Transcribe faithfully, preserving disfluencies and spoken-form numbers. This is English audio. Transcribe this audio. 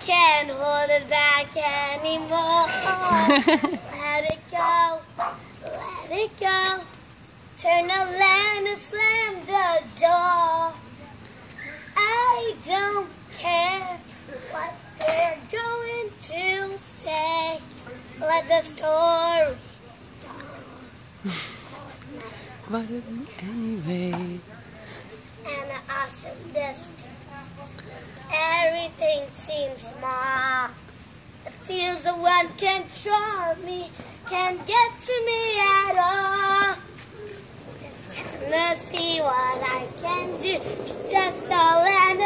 can't hold it back anymore. Let it go, let it go. Turn the land and slam the door. I don't care what they're going to say. Let the story go. But anyway. And an awesome distance. Everything seems small. It feels the one control me, can't get to me at all. It's time to see what I can do to just the land